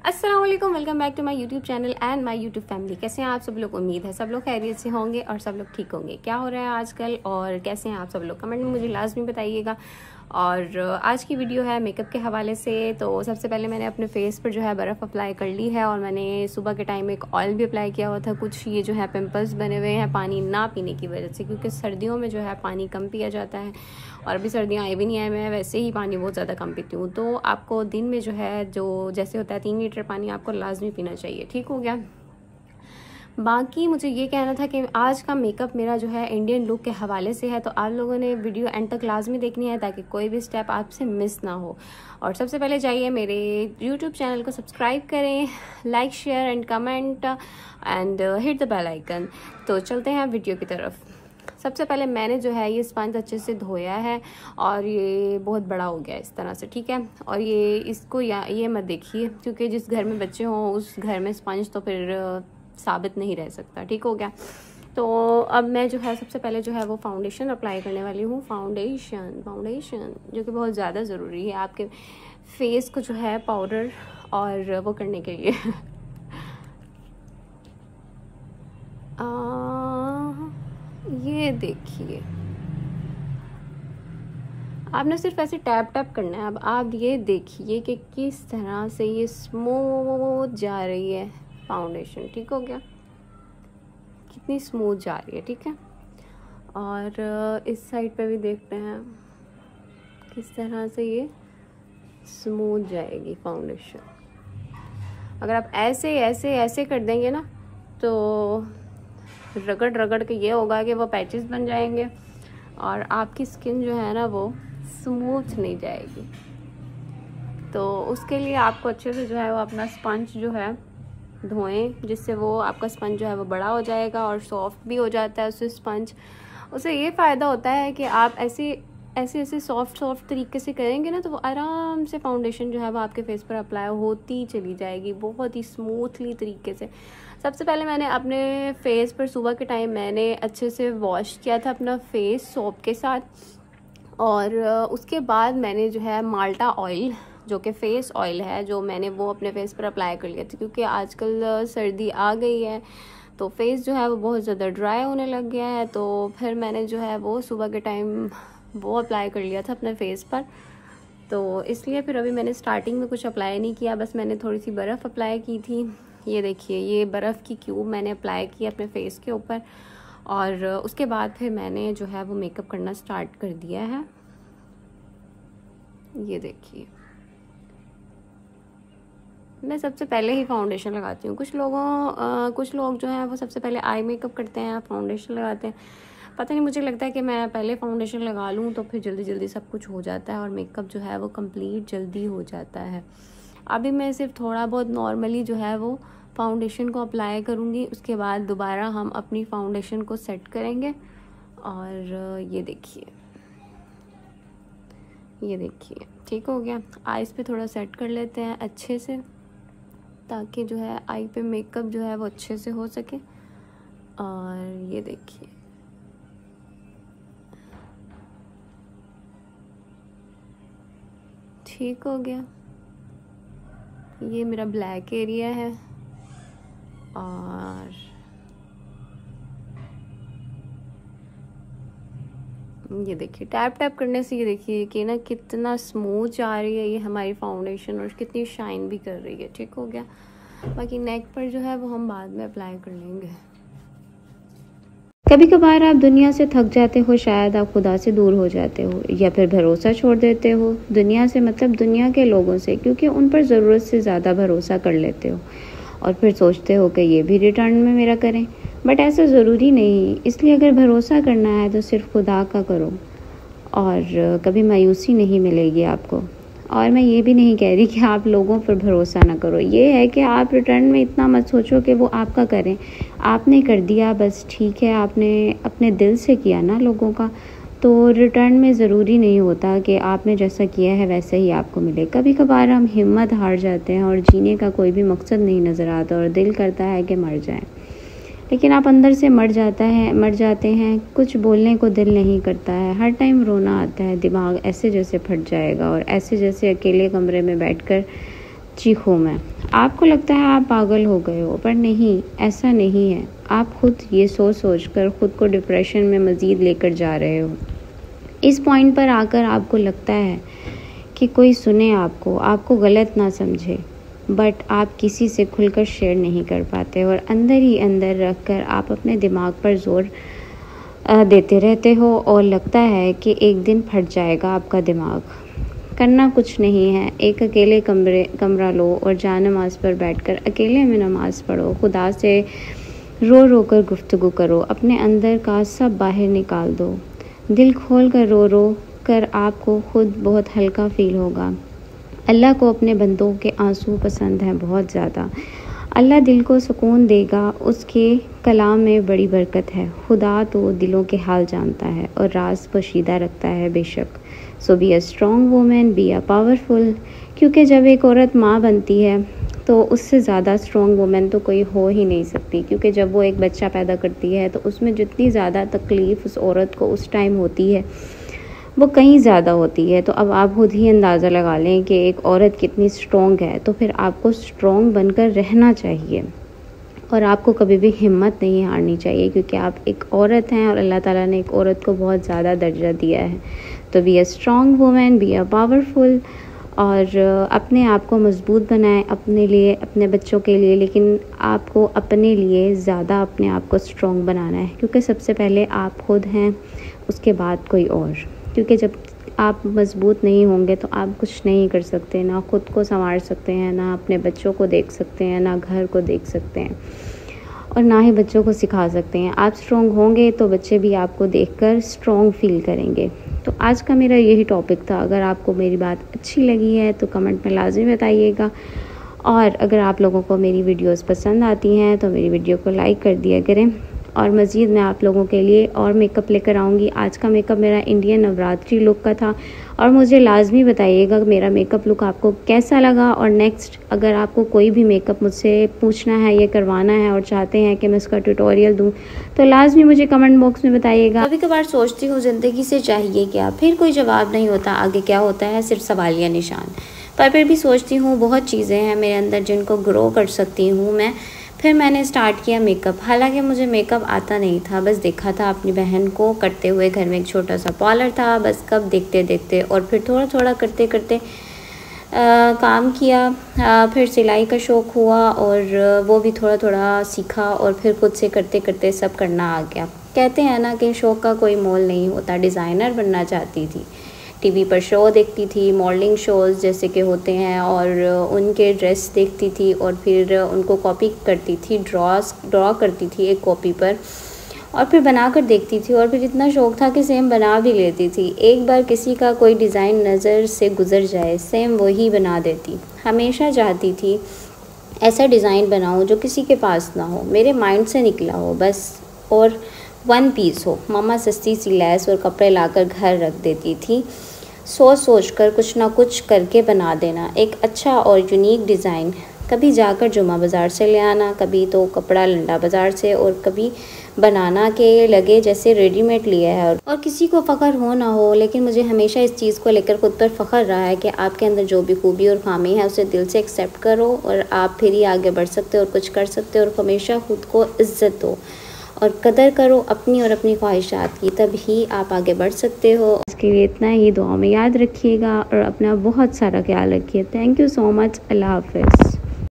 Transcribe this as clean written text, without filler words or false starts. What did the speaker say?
अस्सलाम वालेकुम, welcome back to my YouTube channel and my YouTube family. कैसे हैं आप सब लोग? उम्मीद है सब लोग खैरियत से होंगे और सब लोग ठीक होंगे। क्या हो रहा है आजकल और कैसे हैं आप सब लोग, कमेंट में मुझे लाजमी बताइएगा। और आज की वीडियो है मेकअप के हवाले से। तो सबसे पहले मैंने अपने फेस पर जो है बर्फ़ अप्लाई कर ली है और मैंने सुबह के टाइम एक ऑयल भी अप्लाई किया हुआ था। कुछ ये जो है पिंपल्स बने हुए हैं पानी ना पीने की वजह से, क्योंकि सर्दियों में जो है पानी कम पिया जाता है और अभी सर्दियाँ आई भी नहीं है। मैं वैसे ही पानी बहुत ज़्यादा कम पीती हूँ, तो आपको दिन में जो है जो जैसे होता है 3 लीटर पानी आपको लाजमी पीना चाहिए। ठीक हो गया। बाकी मुझे ये कहना था कि आज का मेकअप मेरा जो है इंडियन लुक के हवाले से है, तो आप लोगों ने वीडियो एंड तक लाजमी देखनी है ताकि कोई भी स्टेप आपसे मिस ना हो। और सबसे पहले जाइए मेरे यूट्यूब चैनल को सब्सक्राइब करें, like share and comment and hit the bell icon. तो चलते हैं वीडियो की तरफ। सबसे पहले मैंने जो है ये स्पंज अच्छे से धोया है और ये बहुत बड़ा हो गया इस तरह से, ठीक है। और ये इसको ये मत देखिए, क्योंकि जिस घर में बच्चे हों उस घर में स्पंज तो फिर साबित नहीं रह सकता। ठीक हो गया। तो अब मैं जो है सबसे पहले जो है वो फाउंडेशन अप्लाई करने वाली हूँ। फाउंडेशन जो कि बहुत ज़्यादा ज़रूरी है आपके फेस को जो है पाउडर और वो करने के लिए ये देखिए, आपने सिर्फ ऐसे टैप टैप करना है। अब आप ये देखिए कि किस तरह से ये स्मूथ जा रही है फाउंडेशन। ठीक हो गया, कितनी स्मूथ जा रही है, ठीक है। और इस साइड पे भी देखते हैं किस तरह से ये स्मूथ जाएगी फाउंडेशन। अगर आप ऐसे ऐसे ऐसे कर देंगे ना तो रगड़ रगड़ के ये होगा कि वो पैचेस बन जाएंगे और आपकी स्किन जो है ना वो स्मूथ नहीं जाएगी। तो उसके लिए आपको अच्छे से जो है वो अपना स्पंज जो है धोएं, जिससे वो आपका स्पंज जो है वो बड़ा हो जाएगा और सॉफ्ट भी हो जाता है उससे स्पंज। उससे ये फ़ायदा होता है कि आप ऐसे सॉफ्ट तरीके से करेंगे ना तो वो आराम से फाउंडेशन जो है वो आपके फेस पर अप्लाई होती चली जाएगी बहुत ही स्मूथली तरीके से। सबसे पहले मैंने अपने फेस पर सुबह के टाइम मैंने अच्छे से वॉश किया था अपना फेस सोप के साथ, और उसके बाद मैंने जो है माल्टा ऑयल जो कि फ़ेस ऑयल है जो मैंने वो अपने फेस पर अप्लाई कर लिया था, क्योंकि आजकल सर्दी आ गई है तो फेस जो है वो बहुत ज़्यादा ड्राई होने लग गया है। तो फिर मैंने जो है वो सुबह के टाइम वो अप्लाई कर लिया था अपने फेस पर। तो इसलिए फिर अभी मैंने स्टार्टिंग में कुछ अप्लाई नहीं किया, बस मैंने थोड़ी सी बर्फ़ अप्लाई की थी। ये देखिए, ये बर्फ़ की क्यूब मैंने अप्लाई की अपने फेस के ऊपर और उसके बाद फिर मैंने जो है वो मेकअप करना स्टार्ट कर दिया है। ये देखिए, मैं सबसे पहले ही फाउंडेशन लगाती हूँ। कुछ लोग जो हैं वो सबसे पहले आई मेकअप करते हैं, फाउंडेशन लगाते हैं। पता नहीं, मुझे लगता है कि मैं पहले फाउंडेशन लगा लूँ तो फिर जल्दी जल्दी सब कुछ हो जाता है और मेकअप जो है वो कंप्लीट जल्दी हो जाता है। अभी मैं सिर्फ थोड़ा बहुत नॉर्मली जो है वो फाउंडेशन को अप्लाई करूँगी, उसके बाद दोबारा हम अपनी फाउंडेशन को सेट करेंगे। और ये देखिए ठीक हो गया। आईज पे थोड़ा सेट कर लेते हैं अच्छे से, ताकि जो है आई पे मेकअप जो है वो अच्छे से हो सके। और ये देखिए, ठीक हो गया। ये मेरा ब्लैक एरिया है और ये देखिए टैप टैप करने से ये देखिए कि ना कितना स्मूथ जा रही है ये हमारी फाउंडेशन और कितनी शाइन भी कर रही है। ठीक हो गया। बाकी नेक पर जो है वो हम बाद में अप्लाई कर लेंगे। कभी कभार आप दुनिया से थक जाते हो, शायद आप खुदा से दूर हो जाते हो या फिर भरोसा छोड़ देते हो। दुनिया से मतलब दुनिया के लोगों से, क्योंकि उन पर ज़रूरत से ज़्यादा भरोसा कर लेते हो और फिर सोचते हो कि ये भी रिटर्न में मेरा करें, बट ऐसा ज़रूरी नहीं। इसलिए अगर भरोसा करना है तो सिर्फ खुदा का करो और कभी मायूसी नहीं मिलेगी आपको। और मैं ये भी नहीं कह रही कि आप लोगों पर भरोसा ना करो, ये है कि आप रिटर्न में इतना मत सोचो कि वो आपका करें। आपने कर दिया बस ठीक है, आपने अपने दिल से किया ना लोगों का, तो रिटर्न में ज़रूरी नहीं होता कि आपने जैसा किया है वैसे ही आपको मिले। कभी कभार हम हिम्मत हार जाते हैं और जीने का कोई भी मकसद नहीं नज़र आता और दिल करता है कि मर जाएं, लेकिन आप अंदर से मर जाते हैं। कुछ बोलने को दिल नहीं करता है, हर टाइम रोना आता है, दिमाग ऐसे जैसे फट जाएगा और ऐसे जैसे अकेले कमरे में बैठकर चीखूं मैं। आपको लगता है आप पागल हो गए हो, पर नहीं, ऐसा नहीं है। आप खुद ये सोच कर खुद को डिप्रेशन में मज़ीद लेकर जा रहे हो। इस पॉइंट पर आकर आपको लगता है कि कोई सुने आपको गलत ना समझे, बट आप किसी से खुलकर शेयर नहीं कर पाते और अंदर ही अंदर रख कर आप अपने दिमाग पर जोर देते रहते हो और लगता है कि एक दिन फट जाएगा आपका दिमाग। करना कुछ नहीं है, एक अकेले कमरा लो और जा नमाज पर बैठकर अकेले में नमाज पढ़ो। खुदा से रो रो कर गुफ्तगू करो, अपने अंदर का सब बाहर निकाल दो। दिल खोल कर रो कर आपको खुद बहुत हल्का फील होगा। अल्लाह को अपने बंदों के आंसू पसंद हैं बहुत ज़्यादा। अल्लाह दिल को सुकून देगा, उसके कलाम में बड़ी बरकत है। खुदा तो दिलों के हाल जानता है और राज पोशीदा रखता है बेशक। So be a strong women, be a powerful. क्योंकि जब एक औरत माँ बनती है तो उससे ज़्यादा स्ट्रॉन्ग वूमेन तो कोई हो ही नहीं सकती, क्योंकि जब वो एक बच्चा पैदा करती है तो उसमें जितनी ज़्यादा तकलीफ़ उस औरत को उस टाइम होती है वो कहीं ज़्यादा होती है। तो अब आप खुद ही अंदाज़ा लगा लें कि एक औरत कितनी स्ट्रॉन्ग है। तो फिर आपको स्ट्रॉन्ग बनकर रहना चाहिए और आपको कभी भी हिम्मत नहीं हारनी चाहिए, क्योंकि आप एक औरत हैं और अल्लाह ताला ने एक औरत को बहुत ज़्यादा दर्जा दिया है। तो be a strong women, be a powerful, और अपने आप को मजबूत बनाएं अपने लिए, अपने बच्चों के लिए, लेकिन आपको अपने लिए ज़्यादा अपने आप को स्ट्रॉन्ग बनाना है, क्योंकि सबसे पहले आप खुद हैं, उसके बाद कोई और। क्योंकि जब आप मजबूत नहीं होंगे तो आप कुछ नहीं कर सकते, ना खुद को संवार सकते हैं, ना अपने बच्चों को देख सकते हैं, ना घर को देख सकते हैं और ना ही बच्चों को सिखा सकते हैं। आप स्ट्रॉन्ग होंगे तो बच्चे भी आपको देखकर स्ट्रॉन्ग फील करेंगे। तो आज का मेरा यही टॉपिक था। अगर आपको मेरी बात अच्छी लगी है तो कमेंट में लाजमी बताइएगा, और अगर आप लोगों को मेरी वीडियोस पसंद आती हैं तो मेरी वीडियो को लाइक कर दिया करें। और मज़ीद मैं आप लोगों के लिए और मेकअप लेकर आऊँगी। आज का मेकअप मेरा इंडियन नवरात्रि लुक का था, और मुझे लाजमी बताइएगा मेरा मेकअप लुक आपको कैसा लगा। और नेक्स्ट अगर आपको कोई भी मेकअप मुझसे पूछना है या करवाना है और चाहते हैं कि मैं उसका ट्यूटोरियल दूं, तो लाजमी मुझे कमेंट बॉक्स में बताइएगा। कभी कभार सोचती हूँ ज़िंदगी से चाहिए क्या, फिर कोई जवाब नहीं होता, आगे क्या होता है सिर्फ सवालिया निशान। पर फिर भी सोचती हूँ बहुत चीज़ें हैं मेरे अंदर जिनको ग्रो कर सकती हूँ मैं। फिर मैंने स्टार्ट किया मेकअप। हालांकि मुझे मेकअप आता नहीं था, बस देखा था अपनी बहन को करते हुए। घर में एक छोटा सा पार्लर था, बस कब देखते देखते और फिर थोड़ा थोड़ा करते करते काम किया। फिर सिलाई का शौक़ हुआ और वो भी थोड़ा थोड़ा सीखा और फिर खुद से करते करते सब करना आ गया। कहते हैं ना कि शौक़ का कोई मोल नहीं होता। डिज़ाइनर बनना चाहती थी, टीवी पर शो देखती थी, मॉडलिंग शोज़ जैसे कि होते हैं, और उनके ड्रेस देखती थी और फिर उनको कॉपी करती थी, ड्रॉ करती थी एक कॉपी पर और फिर बना कर देखती थी। और फिर इतना शौक़ था कि सेम बना भी लेती थी। एक बार किसी का कोई डिज़ाइन नज़र से गुज़र जाए, सेम वही बना देती। हमेशा चाहती थी ऐसा डिज़ाइन बनाऊँ जो किसी के पास ना हो, मेरे माइंड से निकला हो बस, और वन पीस हो। मम्मा सस्ती सी लैस और कपड़े लाकर घर रख देती थी। सोच कर कुछ ना कुछ करके बना देना एक अच्छा और यूनिक डिज़ाइन। कभी जाकर जुमा बाज़ार से ले आना, कभी तो कपड़ा लंडा बाज़ार से, और कभी बनाना के लगे जैसे रेडीमेड लिया है। और किसी को फ़ख्र हो ना हो, लेकिन मुझे हमेशा इस चीज़ को लेकर खुद पर फ़ख्र रहा है कि आपके अंदर जो भी खूबी और खामी है उसे दिल से एक्सेप्ट करो और आप फिर ही आगे बढ़ सकते हो और कुछ कर सकते हो। और हमेशा खुद को इज़्ज़त दो और कदर करो अपनी और अपनी ख्वाहिशात की, तब ही आप आगे बढ़ सकते हो। इसके लिए इतना ही दुआ में याद रखिएगा और अपना बहुत सारा ख्याल रखिए। Thank you so much. Allah हाफ़िज़।